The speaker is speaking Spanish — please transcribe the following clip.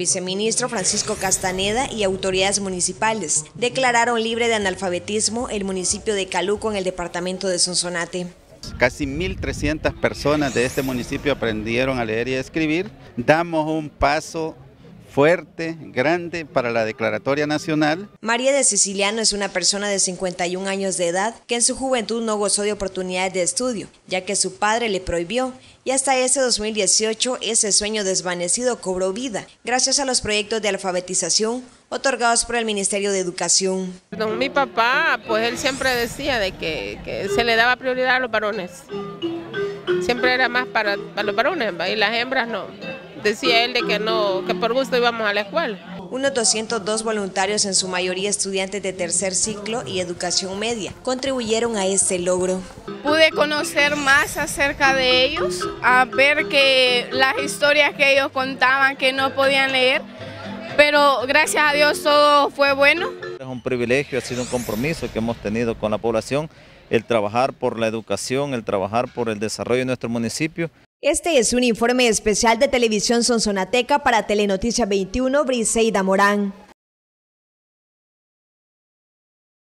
viceministro Francisco Castaneda y autoridades municipales declararon libre de analfabetismo el municipio de Caluco en el departamento de Sonsonate. Casi 1.300 personas de este municipio aprendieron a leer y a escribir. Damos un paso fuerte, grande para la declaratoria nacional. María de Siciliano es una persona de 51 años de edad que en su juventud no gozó de oportunidades de estudio, ya que su padre le prohibió, y hasta ese 2018 ese sueño desvanecido cobró vida, gracias a los proyectos de alfabetización otorgados por el Ministerio de Educación. Mi papá, pues él siempre decía de que se le daba prioridad a los varones. Siempre era más para los varones, y las hembras no. Decía él de que no, que por gusto íbamos a la escuela. Unos 202 voluntarios, en su mayoría estudiantes de tercer ciclo y educación media, contribuyeron a este logro. Pude conocer más acerca de ellos, a ver que las historias que ellos contaban que no podían leer, pero gracias a Dios todo fue bueno. Es un privilegio, ha sido un compromiso que hemos tenido con la población, el trabajar por la educación, el trabajar por el desarrollo de nuestro municipio. Este es un informe especial de Televisión Sonsonateca para Telenoticia 21, Briseida Morán.